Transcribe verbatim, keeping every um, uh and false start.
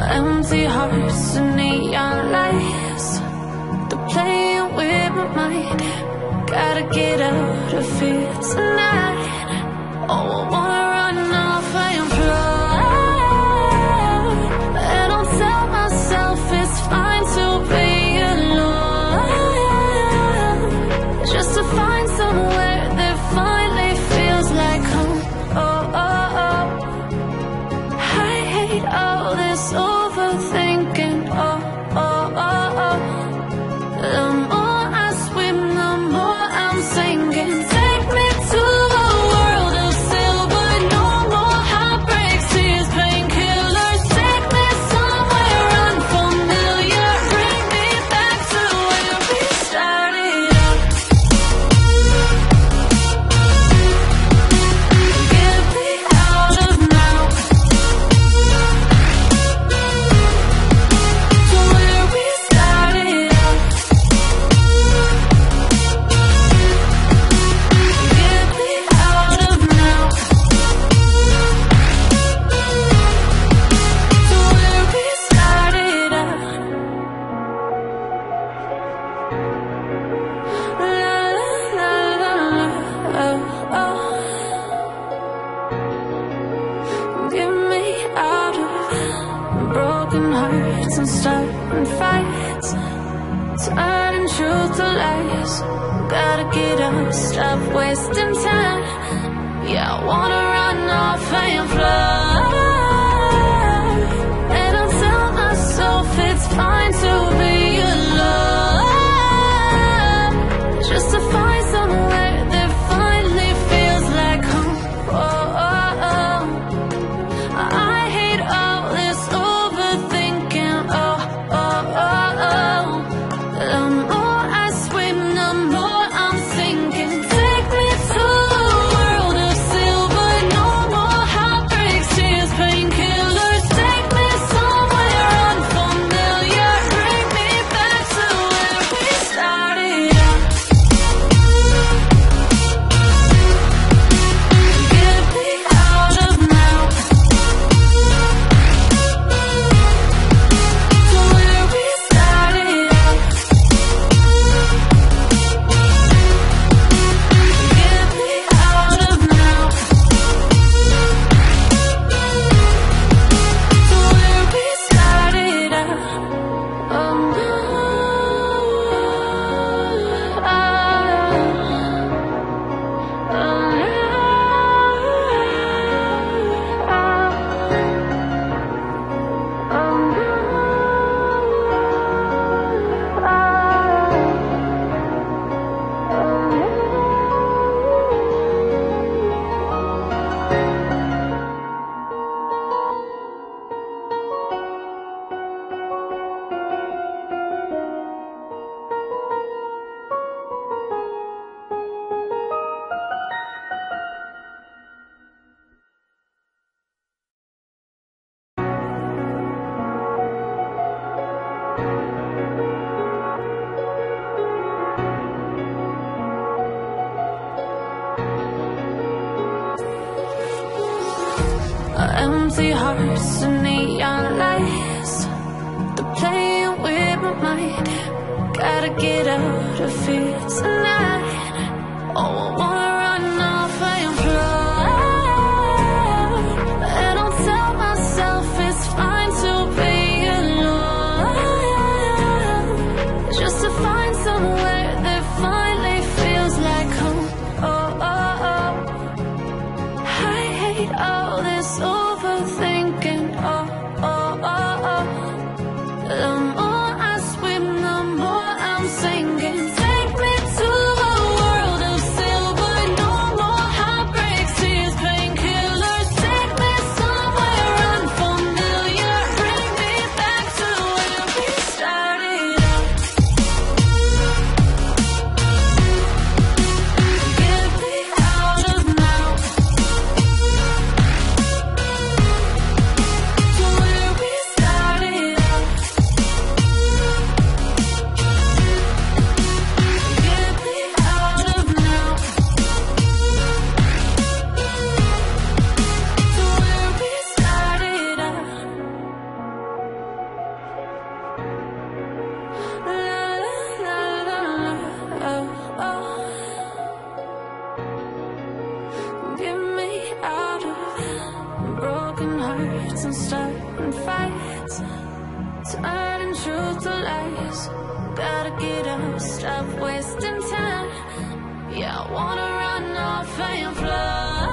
Empty hearts and neon lights, they're playing with my mind. Gotta get out of here tonight. Oh, I wanna run off and fly, and I'll tell myself it's fine to be alone, just to find somewhere that finally feels like home. Oh, oh, oh. I hate all this overthinking. Oh, oh, oh, oh. The more I swim, the more I'm sinking. Take me to a world of silver, no more heartbreaks, tears, painkillers. Take me somewhere unfamiliar, bring me back to where we started out. Get me out of now, to where we started out. Get me out of now, to where we started out. La la la la, oh, oh. Get me out of broken hearts and starting fights, turning truth to lies. Gotta get up, stop wasting time. Yeah, I wanna run off and fly, and I'll tell myself it's fine to be alone, just to find somewhere that finally feels like home. Oh, oh, oh. I hate all this overthinking. Oh, oh, oh, oh. The more I swim, the more I'm sinking. Take me to a world of silver, no more heartbreaks, tears, painkillers. Take me somewhere unfamiliar, bring me back to where we started out. Get me out of now, to where we started out. Get me out of now, to where we started out. Oh, no. Oh, empty hearts and neon lights, they're playing with my mind. Gotta get out of here tonight. Oh, I wanna run off and fly, and I'll tell myself it's fine to be alone, just to find somewhere that finally feels like home. Oh, oh, oh. I hate all this overthinking. Oh, oh, oh, oh. The more I swim, the more I'm sinking. Take me to a world of silver, no more heartbreaks, tears, painkillers. Take me somewhere unfamiliar, bring me back to where we started out. Get me out of now, and starting fights, turning truth to lies. Gotta get up, stop wasting time. Yeah, I wanna run off and fly.